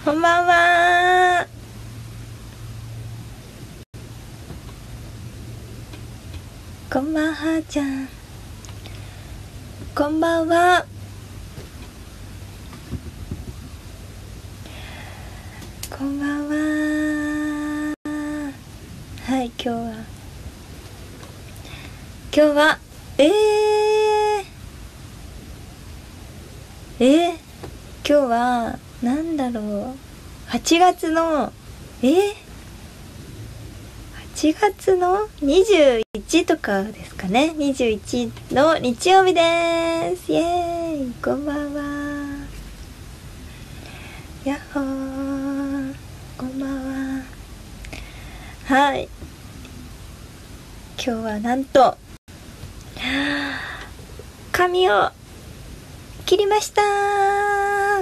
こんばんは。こんばんはちゃん。こんばんは。こんばんは。はい、今日は今日はなんだろう、8月の8月の21とかですかね。21の日曜日です。イエーイ。こんばんは。やっほー。こんばんは。はい、今日はなんと髪を切りました。はい、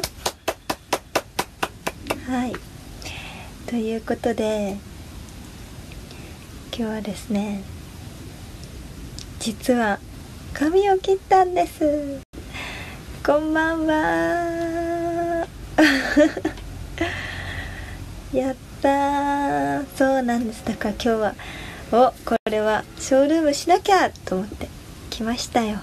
ということで今日はですね、実は髪を切ったんです。こんばんは。やったー。そうなんです。だから今日はこれはショールームしなきゃと思って来ましたよ。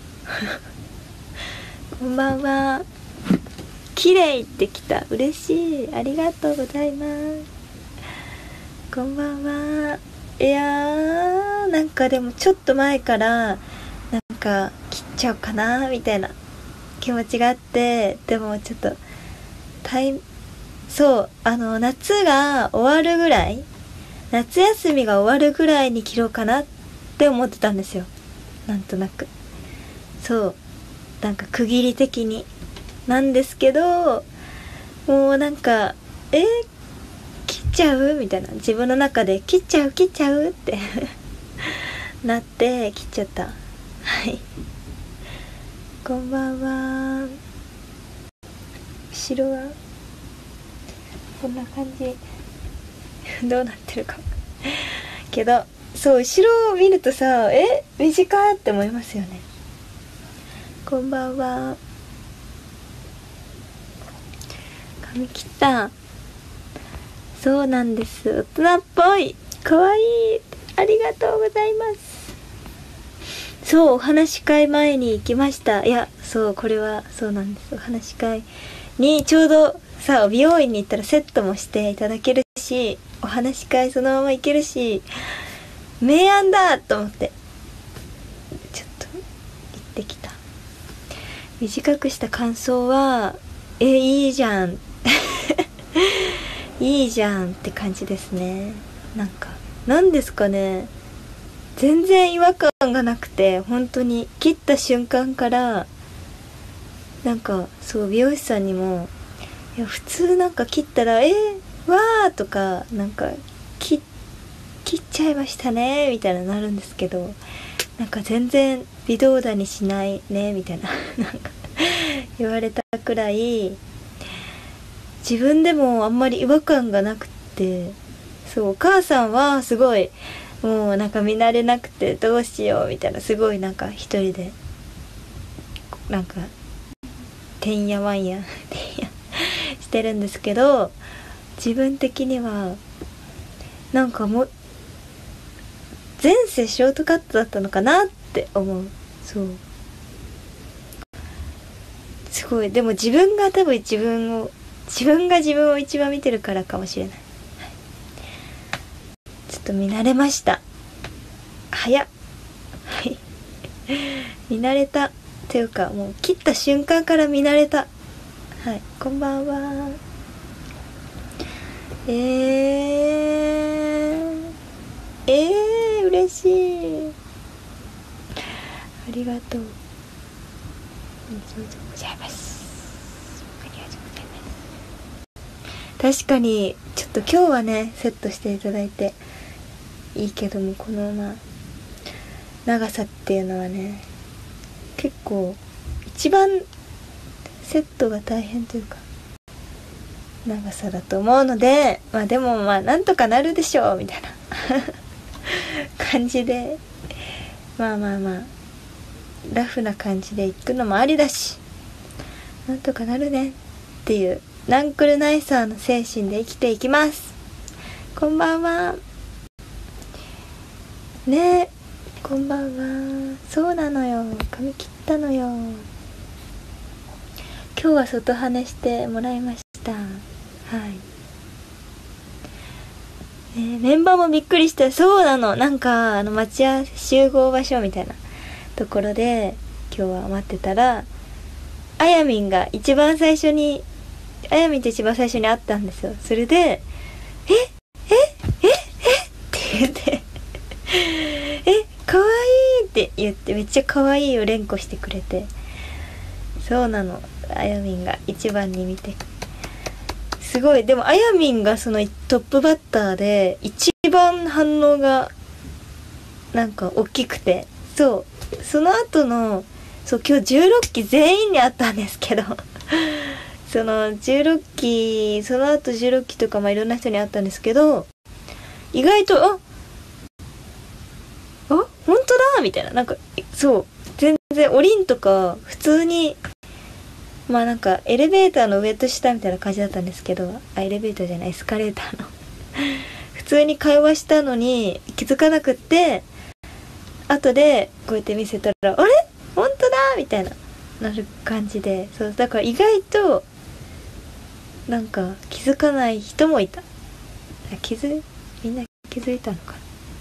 こんばんは。綺麗ってきた。嬉しい。ありがとうございます。こんばんは。いやー、なんかでもちょっと前からなんか切っちゃおうかなみたいな気持ちがあって、でもちょっと夏が終わるぐらい、夏休みが終わるぐらいに切ろうかなって思ってたんですよ。なんとなく。そう。なんか区切り的に。なんですけど、もうなんか、切っちゃうみたいな。自分の中で切っちゃうってなって切っちゃった。はい。こんばんは。後ろはこんな感じ。どうなってるかけど、そう、後ろを見るとさ、短いって思いますよね。こんばんは。髪切った。そうなんです。大人っぽい。かわいい。ありがとうございます。そう、お話し会前に行きました。いや、そう、これはそうなんです。お話し会にちょうどさ、美容院に行ったらセットもしていただけるし、お話し会そのまま行けるし、明暗だと思ってちょっと行ってきた。短くした感想は、いいじゃんいいじゃんって感じですね。なんですかね、全然違和感がなくて、本当に切った瞬間からなんか、そう、美容師さんにも、いや普通なんか切ったらわーとかなんか切っちゃいましたねみたいななるんですけど、なんか全然微動だにしないねみたいななんか言われたくらい、自分でもあんまり違和感がなくって、そう、お母さんはすごいもうなんか見慣れなくてどうしようみたいな、すごいなんか一人でなんかてんやわんやしてるんですけど、自分的にはなんかもう前世ショートカットだったのかなって思う。そう、すごい。でも自分が多分自分を一番見てるからかもしれない。ちょっと見慣れました。早っ。はい見慣れたっていうか、もう切った瞬間から見慣れた。はい、こんばんは。嬉しい。ありがとう。ありがとうございます。ありがとうございます。確かにちょっと今日はねセットしていただいていいけども、この長さっていうのはね、結構一番セットが大変というか長さだと思うので、でもなんとかなるでしょうみたいな感じで、ラフな感じで行くのもありだし、なんとかなるねっていうナンクルナイサーの精神で生きていきます。こんばんはね。こんばんは。そうなのよ、髪切ったのよ。今日は外跳ねしてもらいました。はい、メンバーもびっくりして。そうなの、なんか待ち合わせ集合場所みたいなところで今日は待ってたら、あやみんと一番最初に会ったんですよ。それでって言ってかわいいって言って、めっちゃかわいいを連呼してくれて。そうなの、あやみんが一番に見て、すごい。でもあやみんがそのトップバッターで一番反応がなんか大きくて、そう、その後の、そう、今日16期全員に会ったんですけどその16期、その後16期とかいろんな人に会ったんですけど、意外と本当だみたいな、なんかそう全然おりんとか普通になんかエレベーターの上と下みたいな感じだったんですけど、エレベーターじゃない、エスカレーターの普通に会話したのに気づかなくって、後でこうやって見せたら、あれ本当だみたいなる感じで、そうだから意外となんか気づかない人もいた。みんな気づいたのか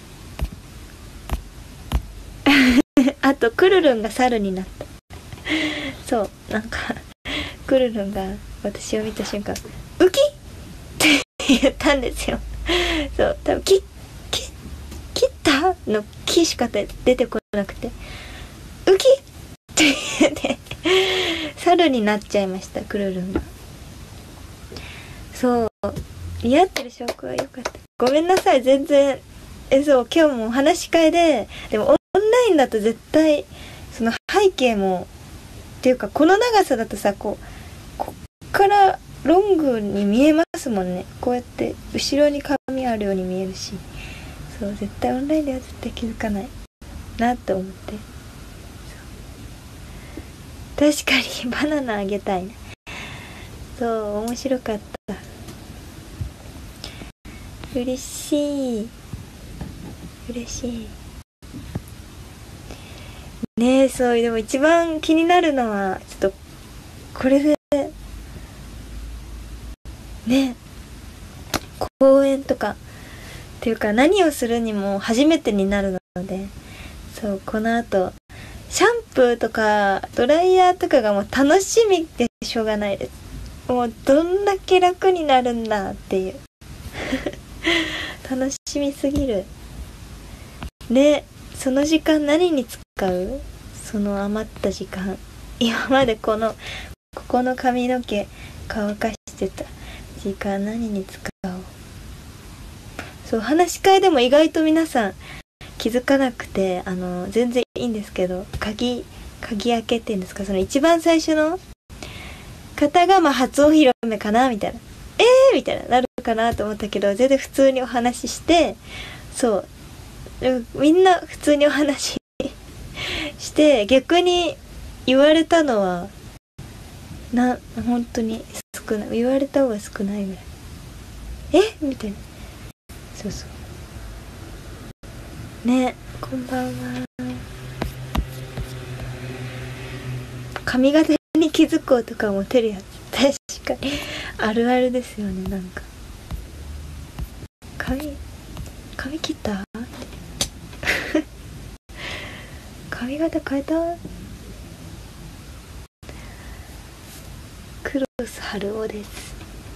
なあとクルルンが猿になった。そう、なんかクルルンが私を見た瞬間ウキって言ったんですよ。そう、多分切ったのキしか出てこなくて、ウキって言って猿になっちゃいました、クルルンが。そう、似合ってる証拠は良かった。ごめんなさい、全然。そう、今日もお話し会で、でもオンラインだと絶対その背景もっていうか、この長さだとさ、こっからロングに見えますもんね。こうやって後ろに髪あるように見えるし、そう、絶対オンラインでは絶対気づかないなって思って。確かにバナナあげたいな。そう、面白かった。嬉しいね。そう、でも一番気になるのはちょっとこれでね、公演とかっていうか何をするにも初めてになるので、そう、この後シャンプーとかドライヤーとかがもう楽しみでしょうがないです。もうどんだけ楽になるんだっていう楽しみすぎるね。その時間何に使う？その余った時間。今までここの髪の毛乾かしてた時間何に使おう。そう、話し会でも意外と皆さん気づかなくて、全然いいんですけど、鍵開けっていうんですか、その一番最初の方が初お披露目かなみたいな、みたいなるかなと思ったけど、全然普通にお話しして、そう、みんな普通にお話して、逆に言われたのは本当に少ない。言われた方が少ないぐらい。みたいな。そうね。こんばんは。髪型に気づこうとかモテるやつ、確かにあるあるですよね。なんか髪切った髪型変えた。クロス春男です。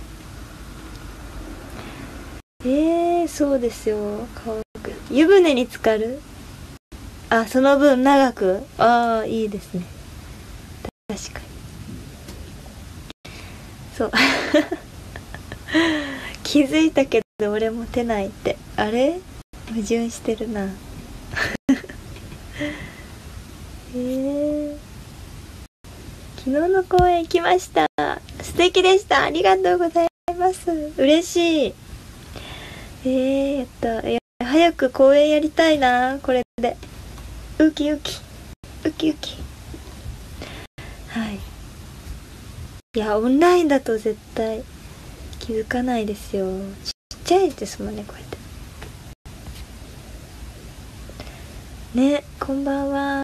そうですよ。湯船に浸かる。その分長く。いいですね。確かに。そう気づいたけど俺モテないって。あれ矛盾してるな昨日の公演行きました。素敵でした。ありがとうございます。嬉しい。やった。早く公演やりたいな、これで。ウキウキ。はい。 いや、オンラインだと絶対気づかないですよ。ちっちゃいですもんね、こうやってね。こんばんは。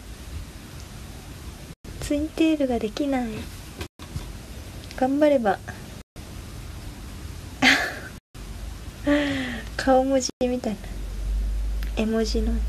ツインテールができない。頑張れば顔文字みたいな絵文字の。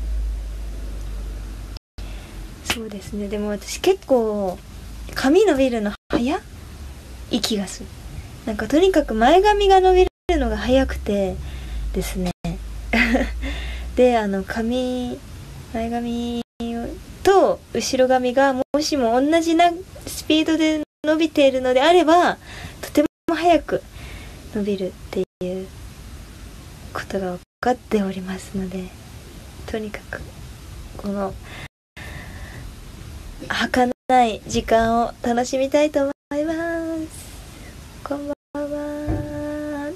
そうですね。でも私結構髪伸びるの早い気がする。なんかとにかく前髪が伸びるのが早くてですねで前髪と後ろ髪がもしも同じなスピードで伸びているのであればとても早く伸びるっていうことが分かっておりますので、とにかくこの儚い時間を楽しみたいと思います。こんばんは。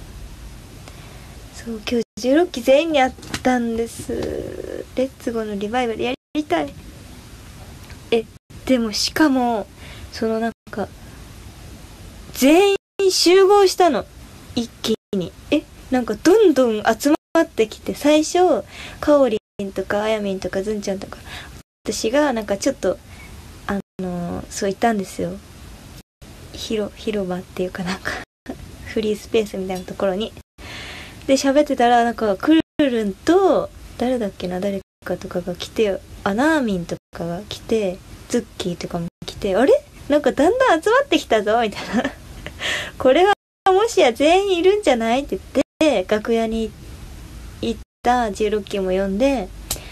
そう、今日16期全員に会ったんです。レッツゴーのリバイバルやりたい。でもしかもなんか全員集合したの、一気に。なんかどんどん集まってきて、最初かおりんとかあやみんとかずんちゃんとか私がなんかちょっとそう言ったんですよ。広場っていうかなんかフリースペースみたいなところにで喋ってたら、なんかくるるんと誰かとかが来て、ナーミンとかが来て、ズッキーとかも来て、あれなんかだんだん集まってきたぞみたいなこれはもしや全員いるんじゃないって言って、楽屋に行った16期も呼んで、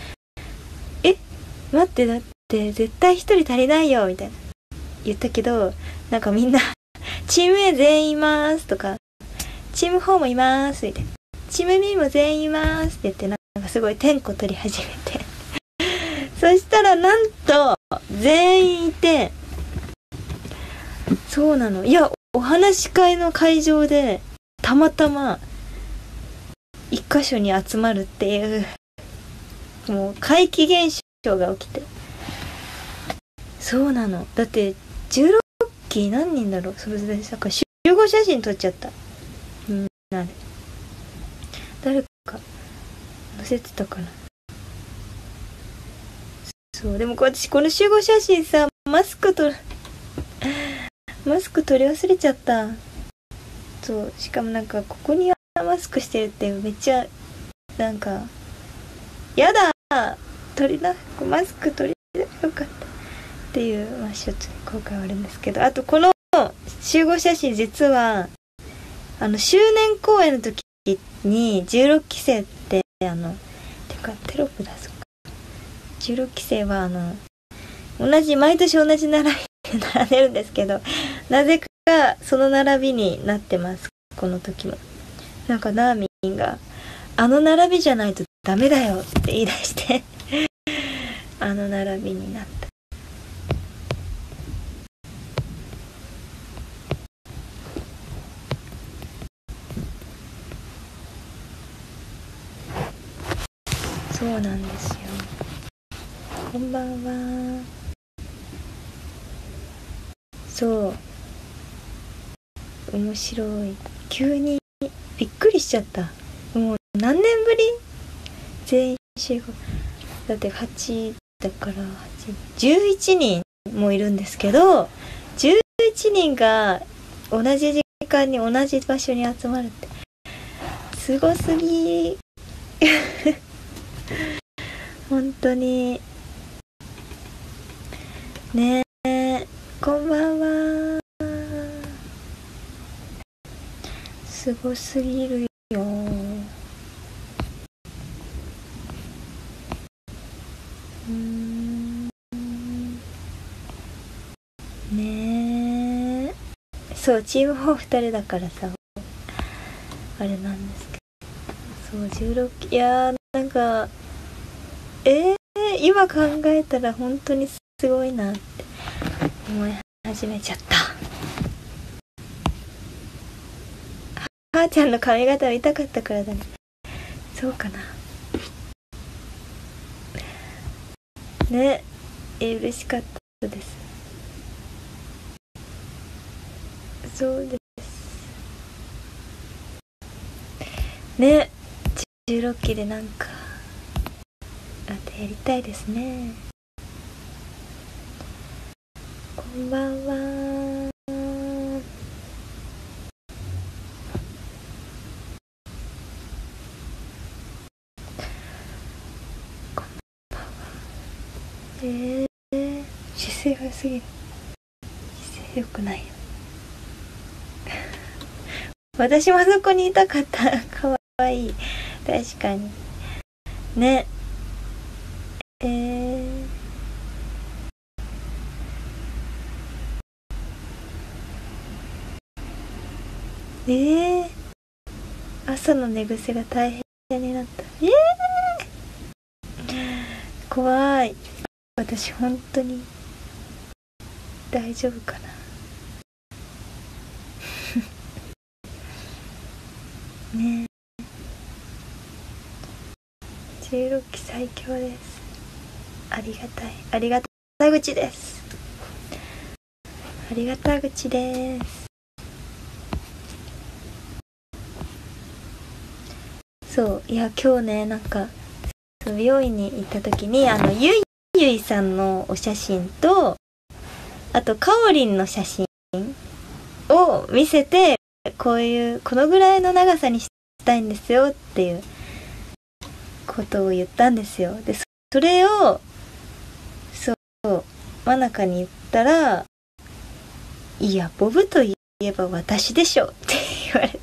待って、だって絶対一人足りないよみたいな言ったけど、なんかみんなチーム A 全員いますとか、チーム4もいますみたいな、チーム B も全員いますって言って、なんかすごいテンコ取り始めてそしたらなんと全員いて、そうなの。いや、お話し会の会場でたまたま一箇所に集まるっていう、もう怪奇現象が起きて。そうなの。だって16期何人だろう。それでさ、集合写真撮っちゃった。誰か載せてたかな。そう、でも私この集合写真さ、マスク取り忘れちゃった。そう、しかもなんかここにマスクしてるってめっちゃなんかやだ、マスク取りなよかったっていう、一つ後悔はあるんですけど、あとこの集合写真実は周年公演の時に16期生っててかテロップ出すか、16期生は毎年同じ並びに並んでるんですけど、なぜかその並びになってます。この時もなんかナーミンが並びじゃないとダメだよって言い出して並びになった。そうなんですよ。こんばんは。そう面白い。急にびっくりしちゃった。もう何年ぶり全員集合だって8だから11人もいるんですけど、11人が同じ時間に同じ場所に集まるってすごすぎ本当にねえ。こんばんは。すごすぎるよ。ねえ。そう、チーム4、2人だからさあれなんですけど、そう16、いやーなんか今考えたら本当にすごいなって思い始めちゃった。母ちゃんの髪型見たかったからだね。そうかなね。嬉しかったです。 そうですね。16期でなんかまたやりたいですね。こんばんは。姿勢が良すぎる。姿勢良くないよ。私もそこにいたかった。かわいい。確かにね。朝の寝癖が大変になった。怖い。私本当に大丈夫かな。ねえ、16期最強です。ありがた口です。ありがた口です。そう、いや今日ね、なんか美容院に行った時にゆいさんのお写真と、あとかおりんの写真を見せて、このぐらいの長さにしたいんですよっていうことを言ったんですよ。でそれを真中に言ったら、いやボブといえば私でしょって言われて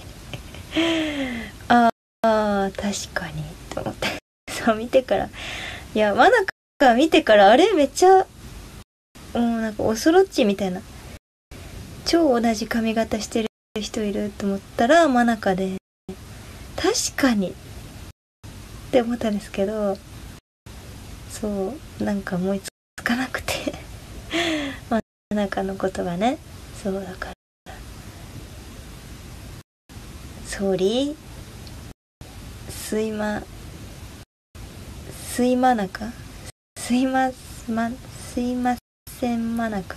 ああ確かにと思って、そう見てから、いや真中見てから、あれめっちゃなんかオスロッチみたいな、超同じ髪型してる人いると思ったら真中で、確かにって思ったんですけど、そうなんか思いつかなくて真中のことがね。そうだから、ソーリーすいま中すいません真中。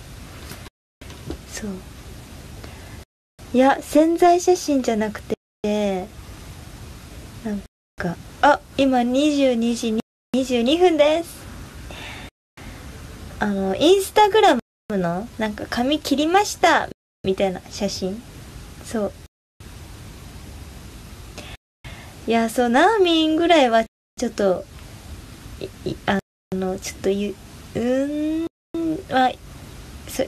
そう、いや宣材写真じゃなくて、なんか今22時22分です。インスタグラムのなんか髪切りましたみたいな写真。そう、いやそう、ナーミンぐらいはちょっとちょっとまあそう、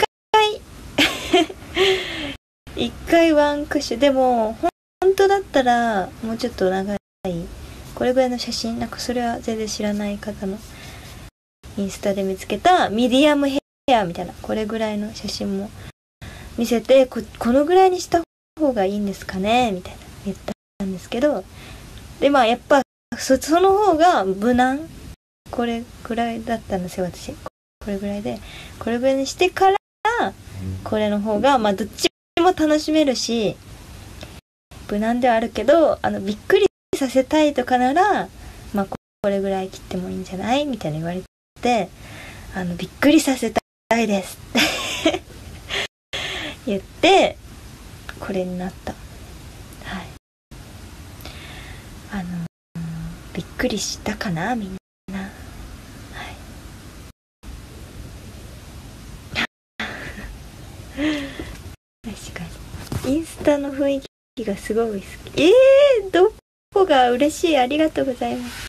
一回ワンクッシュでも、本当だったらもうちょっと長い、これぐらいの写真、なんかそれは全然知らない方のインスタで見つけたミディアムヘアみたいな、これぐらいの写真も見せて、このぐらいにした方がいいんですかねみたいな言ったんですけど、でまあやっぱその方が無難、これぐらいだったんですよ私。これぐらいで、これぐらいにしてからこれの方がまあどっちも楽しめるし、無難ではあるけどびっくりさせたいとかなら、まあこれぐらい切ってもいいんじゃないみたいな言われて、びっくりさせたいですって言ってこれになった。はい、びっくりしたかなみんな。はい確かにインスタの雰囲気がすごい好き。どこが嬉しい、ありがとうございます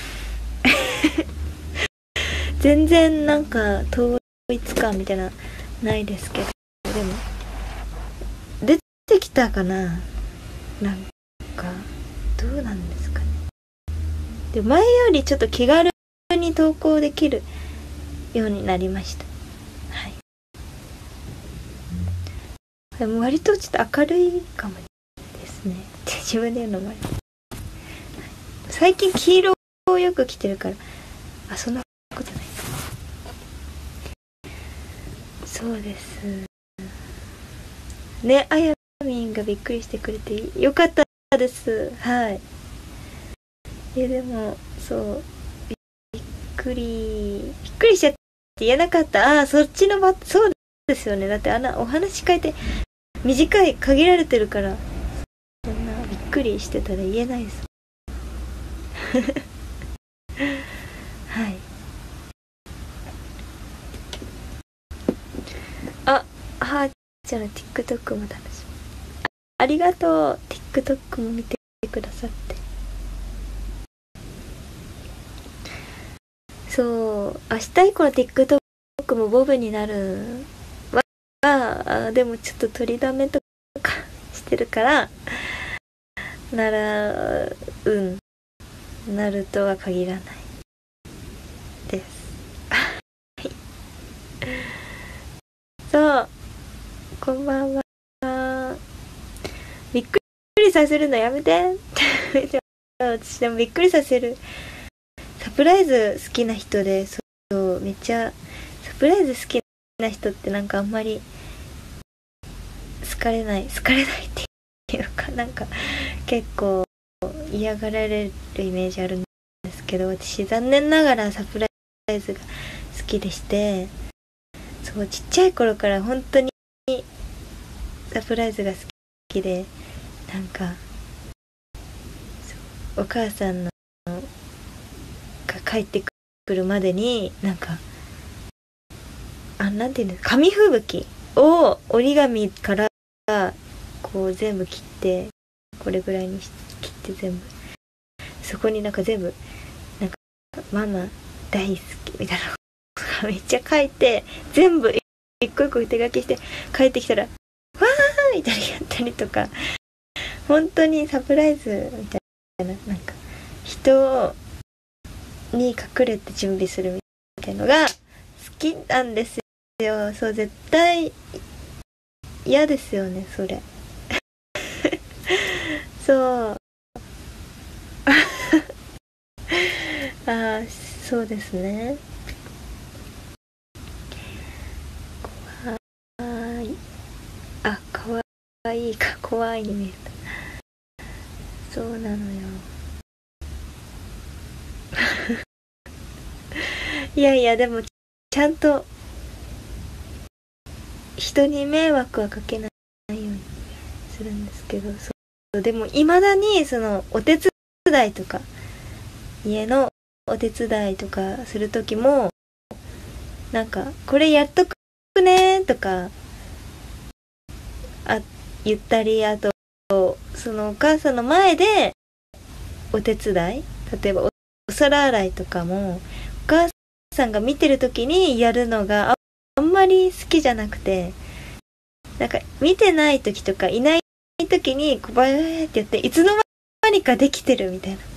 全然なんか統一感みたいなないですけど、でも出てきたかな、なんかどうなんですかね。で前よりちょっと気軽に投稿できるようになりました。はい、でも割とちょっと明るいかもですねって自分で言うのもあれ、最近黄色をよく着てるから、そんなことない。そうですね。あやみんがびっくりしてくれてよかったです。はい。でもそうびっくりしちゃって言えなかった。そっちのそうですよね。だってお話書いて短い限られてるから、そんなびっくりしてたら言えないですはい。はーちゃんの TikTok も楽しみ。ありがとう。 TikTok も見てくださって。そう、明日以降の TikTok もボブになるでもちょっと取りだめとかしてるからなるとは限らないですそう、こんばんは。びっくりさせるのやめて私でもびっくりさせるサプライズ好きな人で、そうめっちゃサプライズ好きな人ってなんかあんまり好かれないっていうか、なんか結構嫌がられるイメージあるんですけど、私残念ながらサプライズが好きでして、そうちっちゃい頃から本当にサプライズが好きで、なんかお母さんのが帰ってくるまでになんかなんていうんですか、紙吹雪を折り紙からこう全部切って、これぐらいに切って全部そこになんか全部なんかママ大好きみたいなのがめっちゃ書いて、全部一個一個手書きして帰ってきたらわーみたいなやったりとか、本当にサプライズみたいな、なんか人に隠れて準備するみたいなのが好きなんですよ。そう、絶対嫌ですよねそれそうそうですね。怖い。かわいいか怖いに見えた。そうなのよいやいや、でもちゃんと人に迷惑はかけないようにするんですけど、そうでも未だにそのお手伝いとか、家のお手伝いとかする時もなんかこれやっとくねとか言ったり、あとそのお母さんの前でお手伝い、例えばお皿洗いとかもお母さんが見てる時にやるのがあんまり好きじゃなくて、なんか見てない時とかいない時にこうバーってやっていつの間にかできてるみたいな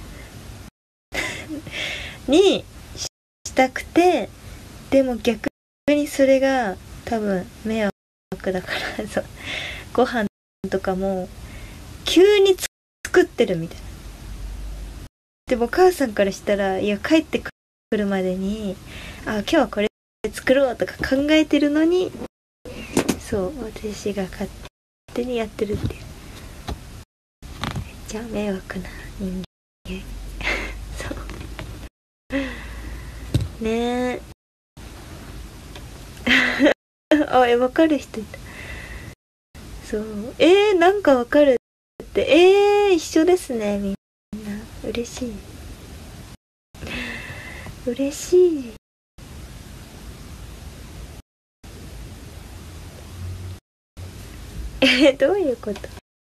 にしたくて、でも逆にそれが多分迷惑だからそう、ご飯とかも急に作ってるみたいな。でもお母さんからしたら、いや帰ってくるまでに今日はこれ作ろうとか考えてるのに、そう私が勝手にやってるっていう、めっちゃ迷惑な人間そうねえ分かる人いた。そうなんか分かるって一緒ですね、みんな。嬉しい嬉しいどういうこと。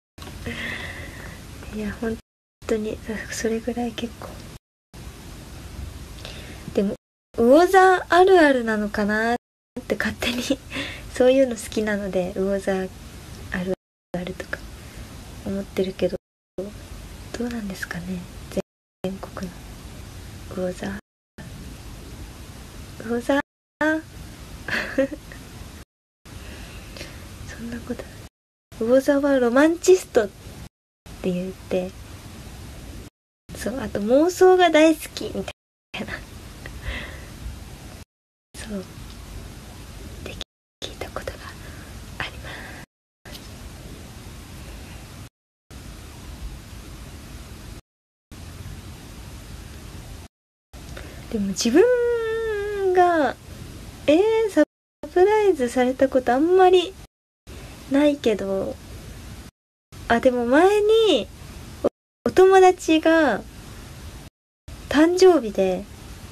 いや本当にそれぐらい結構。でも魚座あるあるなのかなって勝手にそういうの好きなので、魚座あるあるとか思ってるけど、どうなんですかね、全国の魚座そんなこと。魚座はロマンチストって言って、そう、あと妄想が大好きみたいなそうって聞いたことがあります。でも自分がサプライズされたことあんまりないけど、でも前にお友達が誕生日で、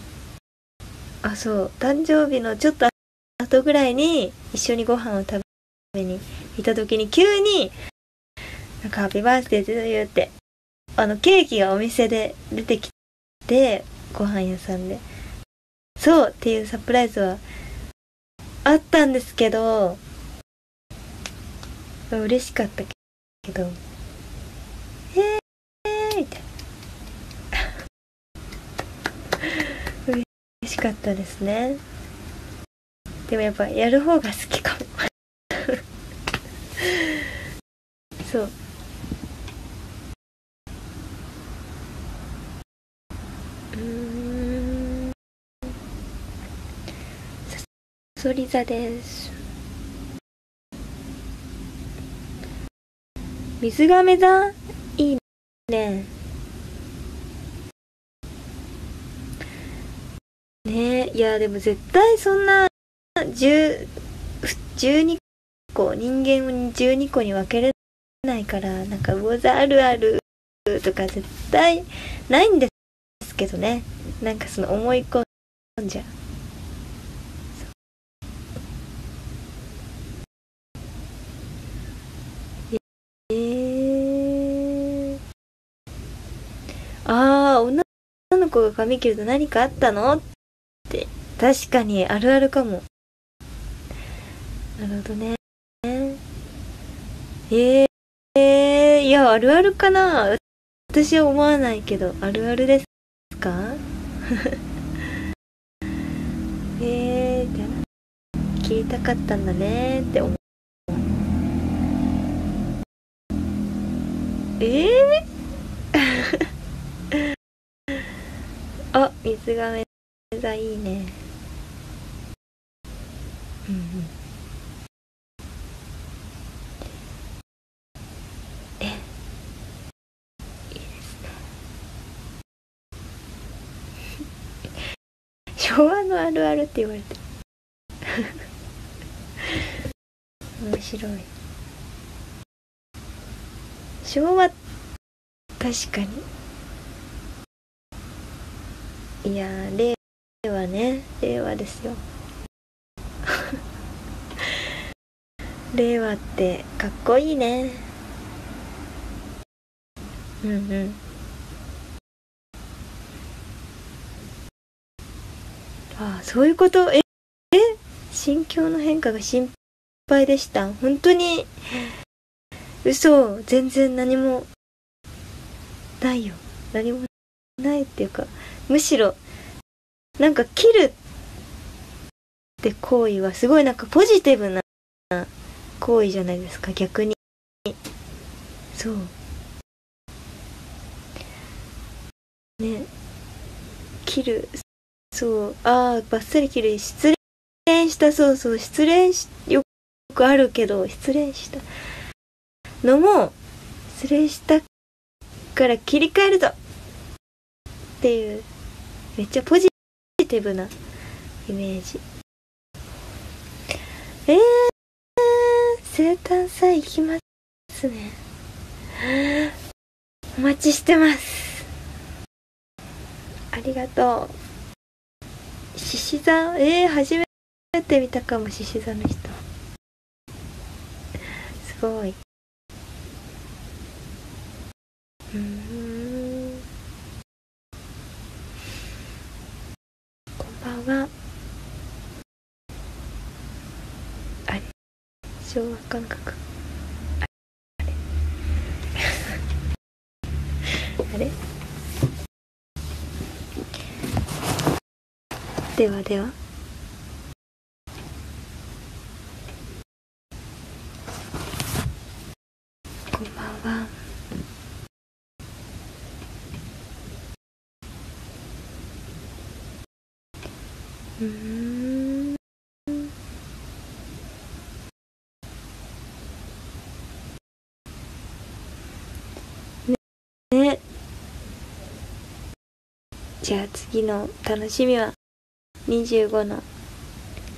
そう、誕生日のちょっと後ぐらいに一緒にご飯を食べに行った時に急になんかハッピーバースデーって言って、ケーキがお店で出てきて、ご飯屋さんで。そうっていうサプライズはあったんですけど、嬉しかったけど、みたいな。嬉しかったですね。でもやっぱやる方が好きかも。そう。さそり座です。水亀座いいね。ねえ、いやでも絶対そんな12個、人間を12個に分けれないから、なんか魚座あるあるとか絶対ないんですけどね。なんかその思い込んじゃう。女の子が髪切ると何かあったのって確かにあるあるかも。なるほどね。いや、あるあるかな。私は思わないけど、あるあるですか？じゃあ、切りたかったんだねって思う。水亀座いいね。うんうん。いいですね。昭和のあるあるって言われて面白い。昭和、確かに。いやー、令和ね、令和ですよ。令和ってかっこいいね。うんうん。そういうこと。心境の変化が心配でした。本当に嘘。全然何もないよ。何もないっていうか、むしろなんか切るって行為はすごいなんかポジティブな行為じゃないですか、逆に。そうね、切る。そう、バッサリ切る。失恋した。そうそう、よくあるけど、失恋したのも、失恋したから切り替えるぞっていう、めっちゃポジティブなイメージ。生誕祭行きますね。お待ちしてます。ありがとう。獅子座、初めて見たかも、獅子座の人。すごい。こんばんは。あれ、昭和感覚。あれではでは。こんばんは。ね。じゃあ次の楽しみは25の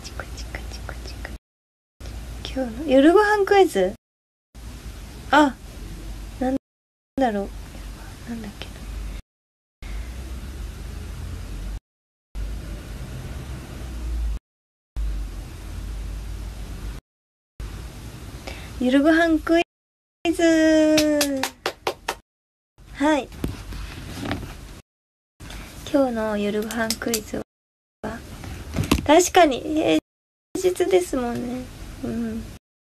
チカチカチカチカ。今日の夜ご飯クイズ。あ、なんだろう。なんだっけな。夜ご飯クイズ。はい。今日の夜ご飯クイズは、確かに平日ですもんね。うん。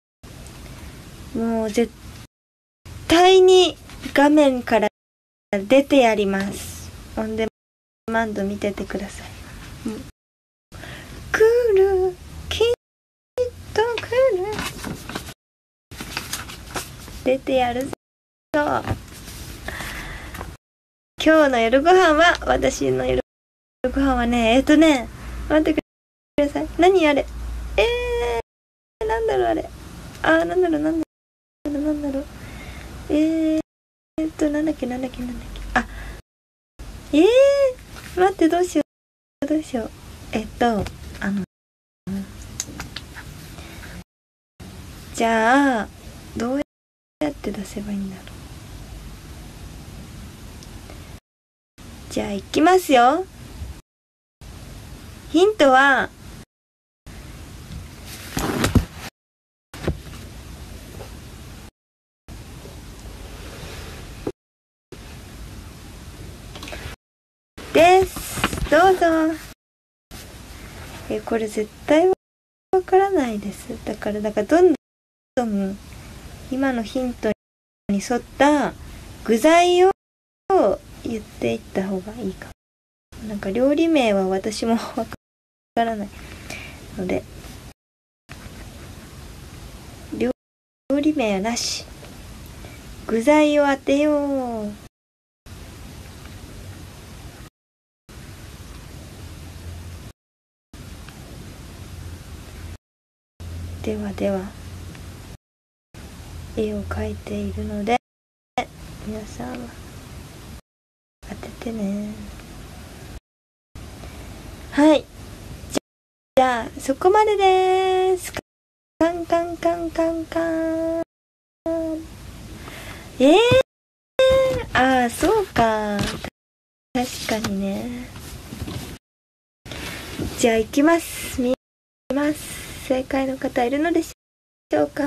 もう絶対に画面から出てやります。オンデマンド見ててください。うん、来る、きっと来る。出てやるぞ。今日の夜ご飯は、私の夜ご飯はね、待ってください。何あれ。なんだろうあれ。なんだろう。なんだろう。なんだっけ。あ、待って、どうしよう。じゃあ、どうやって出せばいいんだろう。じゃあ、いきますよ。ヒントは、です。どうぞ。これ絶対わからないです。だからどんどん今のヒントに沿った具材を言っていった方がいいかも。なんか料理名は私もわからないので、料理名はなし。具材を当てよう。では絵を描いているので、皆さんは当ててね。はい、じゃあそこまでです。カンカンカンカンカン。そうか、 確かにね。じゃあ行きます。見ます。正解の方いるのでしょうか。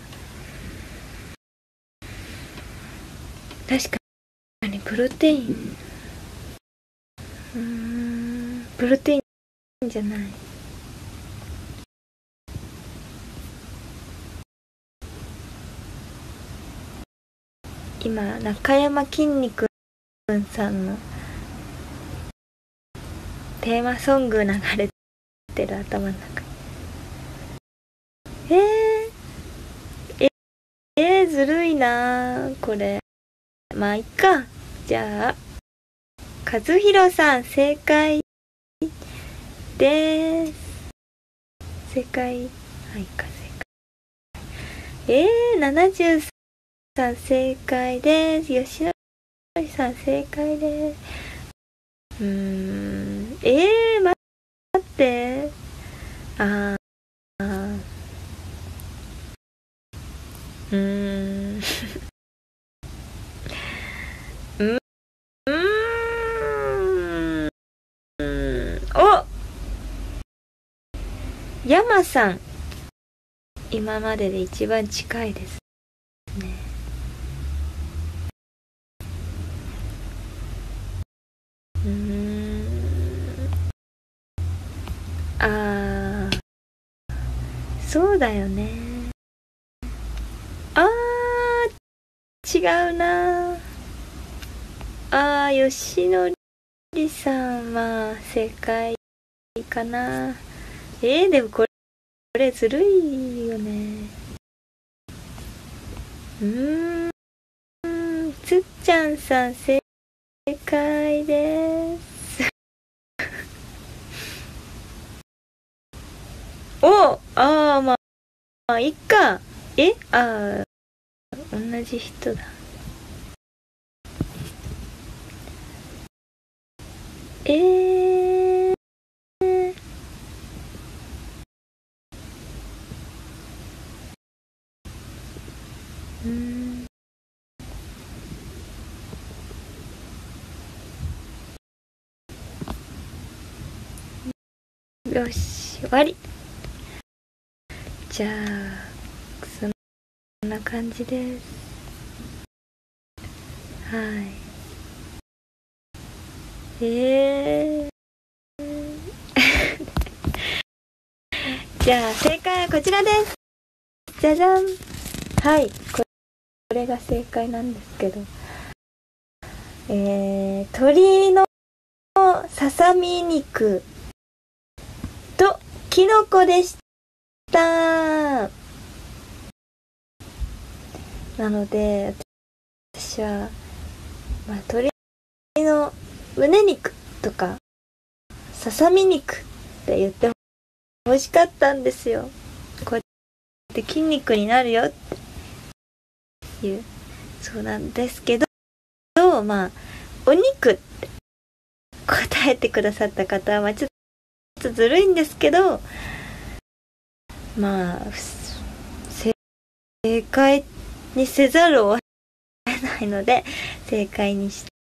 確かにプロテイン。プロテインじゃない。今中山きんに君さんのテーマソング流れてる、頭の中に。ずるいなこれ。まあいっか。じゃあ和弘さん正解です。正解。はいか、正解。73正解です。吉典さん正解です。待って。あー。うーん。お、山さん。今までで一番近いですね。あー、そうだよね。あー、違うな。あー、吉典さんは正解かな。でもこれずるいよね。つっちゃんさん正解です。まあいっか。同じ人だ。よし、終わり。じゃあそんな感じです。はい。じゃあ正解はこちらです。じゃじゃん。はい、これが正解なんですけど、鶏のささみ肉とキノコでした。なので私は、鶏の胸肉とかささみ肉って言って欲しかったんですよ。こうやって筋肉になるよっていう、そうなんですけど、お肉って答えてくださった方はちょっとずるいんですけど、正解にせざるを得ないので正解にして、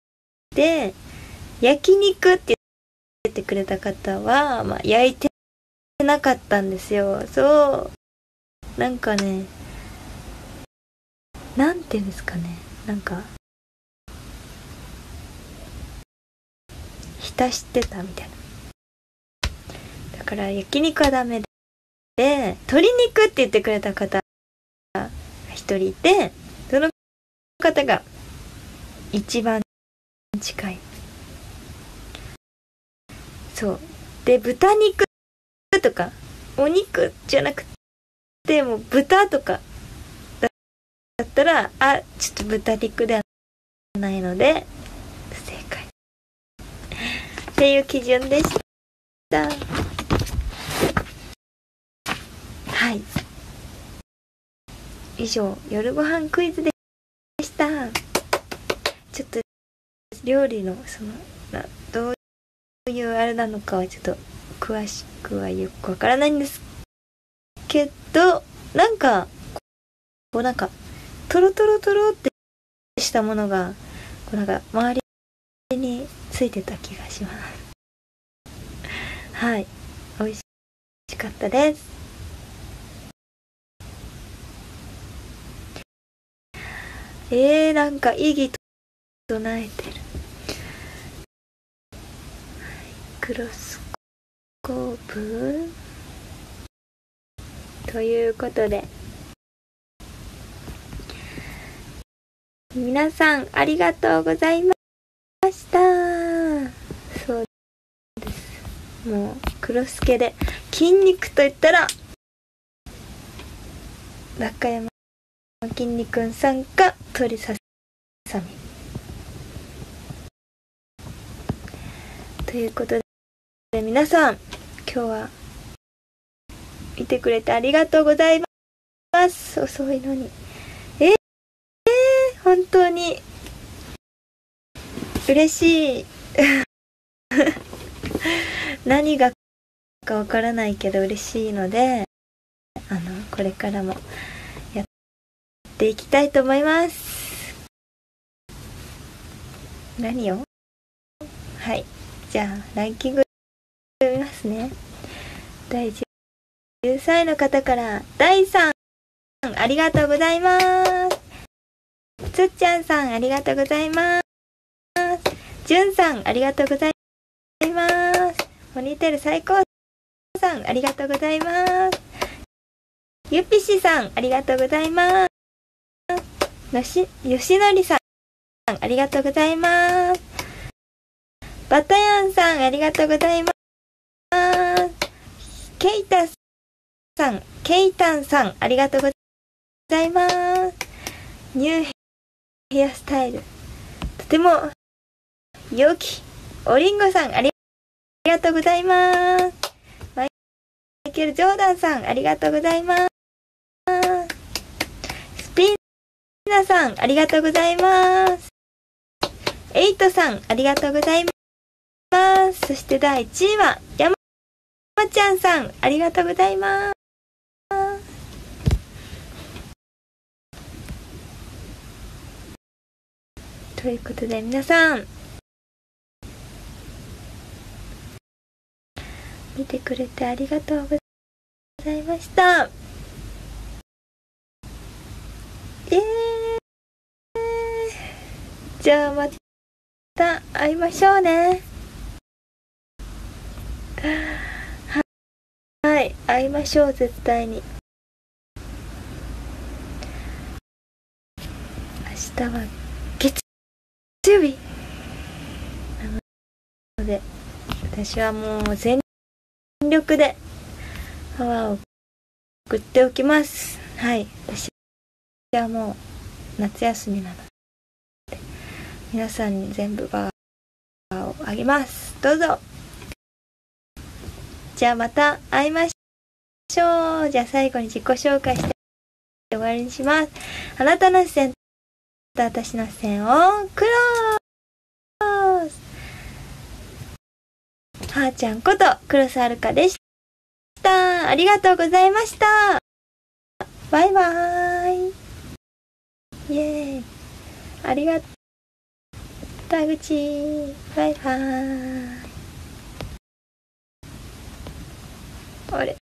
焼肉って言ってくれた方は、焼いてなかったんですよ。そう、なんかね、なんていうんですかね、なんか浸してたみたいな。だから焼肉はダメで、鶏肉って言ってくれた方が一人いて、その方が一番近い。そうで、豚肉とかお肉じゃなくてもう豚とかだったら、ちょっと豚肉ではないので不正解っていう基準でした。はい、以上夜ご飯クイズでした。ちょっと料理のどういうあれなのかはちょっと詳しくはよくわからないんですけど、なんかトロトロってしたものが周りについてた気がします。はい、美味しかったです。なんか異議唱えてる。クロスコープということで、皆さんありがとうございました。そうです。もうクロスケで筋肉といったら中山きんに君さんか鶏ささみということで、皆さん今日は見てくれてありがとうございます。遅いのに本当に嬉しい何がかわからないけど嬉しいので、これからもやっていきたいと思います。何を？はい、じゃあランキング見ますね。第13位の方から第3、ありがとうございます。つっちゃんさんありがとうございます。じゅんさんありがとうございます。ポニーテール最高さんありがとうございます。ゆっぴしさんありがとうございます。よしのりさんありがとうございます。バタヤンさんありがとうございます。ケイタンさんありがとうございます。ニューヘアスタイルとても陽気。おりんごさんありがとうございます。マイケル・ジョーダンさんありがとうございます。スピンナさんありがとうございます。エイトさんありがとうございます。そして第1位は山ちゃんさんありがとうございます。ということで皆さん見てくれてありがとうございました。じゃあまた会いましょうね。はい、会いましょう絶対に。明日は月曜日なので、私はもう全力でパワーを送っておきます。はい、私はもう夏休みなので皆さんに全部パワーをあげます。どうぞ。じゃあまた会いましょう。じゃあ最後に自己紹介して終わりにします。あなたの視線と私の視線をクロース。はーちゃんことクロスはるかでした。ありがとうございました。バイバーイ。イエーイ。ありがとう。田口。バイバーイ。あれ。